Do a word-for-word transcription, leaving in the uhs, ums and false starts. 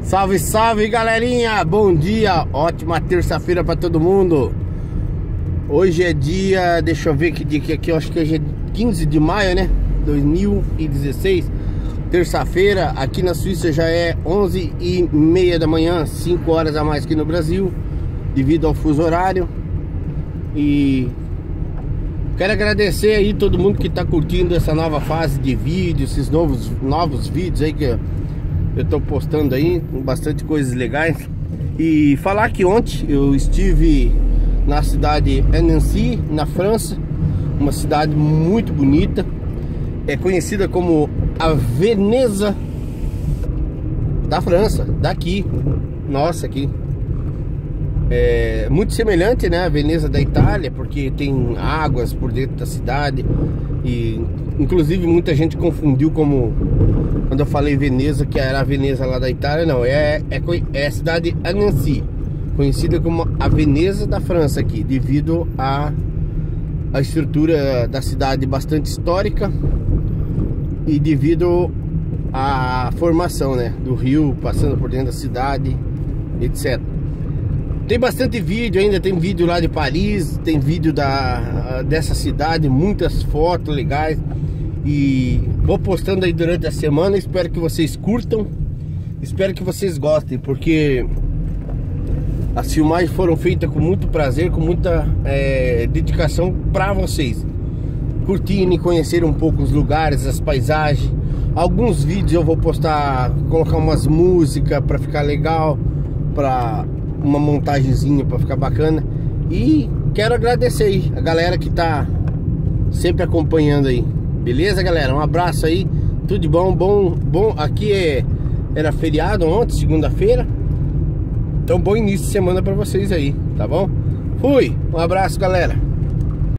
Salve, salve, galerinha! Bom dia! Ótima terça-feira pra todo mundo! Hoje é dia... Deixa eu ver que dia que aqui, eu acho que hoje é quinze de maio, né? dois mil e dezesseis. Terça-feira, aqui na Suíça já é onze e meia da manhã, cinco horas a mais que no Brasil, devido ao fuso horário. E quero agradecer aí todo mundo que tá curtindo essa nova fase de vídeo, esses novos, novos vídeos aí que eu tô postando aí, com bastante coisas legais. E falar que ontem eu estive na cidade de Nancy, na França, uma cidade muito bonita, é conhecida como a Veneza da França, daqui, nossa, aqui. É muito semelhante, né, a Veneza da Itália, porque tem águas por dentro da cidade. E inclusive muita gente confundiu como, quando eu falei Veneza, que era a Veneza lá da Itália. Não, é, é, é a cidade de Nancy, conhecida como a Veneza da França aqui, devido a a estrutura da cidade bastante histórica e devido à formação, né, do rio passando por dentro da cidade, etcétera. Tem bastante vídeo ainda, tem vídeo lá de Paris, tem vídeo da, dessa cidade, muitas fotos legais. E vou postando aí durante a semana, espero que vocês curtam, espero que vocês gostem, porque as filmagens foram feitas com muito prazer, com muita é, dedicação para vocês curtirem e conhecerem um pouco os lugares, as paisagens. Alguns vídeos eu vou postar, colocar umas músicas para ficar legal, para uma montagenzinha para ficar bacana. E quero agradecer aí a galera que tá sempre acompanhando aí. Beleza, galera? Um abraço aí, tudo de bom, bom, bom. Aqui é, era feriado ontem, segunda-feira. Então bom início de semana para vocês aí, tá bom? Fui, um abraço, galera.